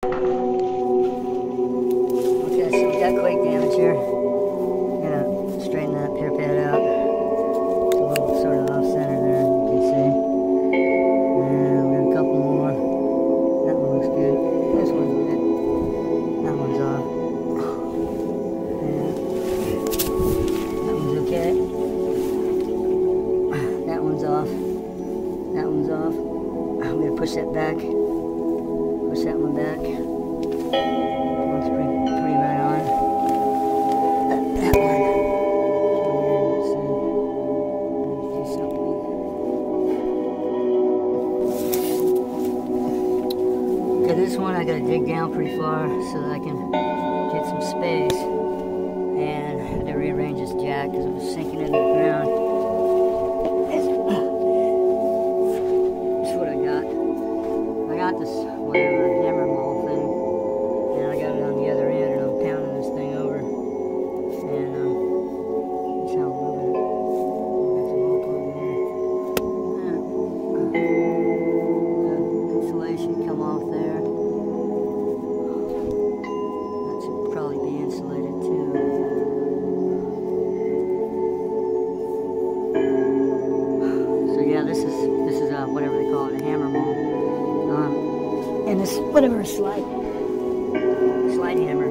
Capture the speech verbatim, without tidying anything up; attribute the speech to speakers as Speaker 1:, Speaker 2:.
Speaker 1: Okay, so we got quake damage here. I'm gonna straighten that pier pad out. It's a little sort of off center there, you can see. And we got a couple more. That one looks good. This one's good. That one's off. And that one's okay. That one's off. That one's off. I'm gonna push that back. Push that one back. That one's pretty, pretty right on. That, that one. Let's see. Let's do something. Okay, this one I gotta dig down pretty far so that I can get some space. And I had to rearrange this jack because it was sinking into the ground. That's what I got. I got this whatever hammer maul thing, and I got it on the other end, and I'm pounding this thing over. And um, that's how I'm moving it. There's a rope over there. The insulation come off there. That should probably be insulated too. So yeah, this is this is uh, whatever they call it, a hammer maul. Um, and this whatever slide slide hammer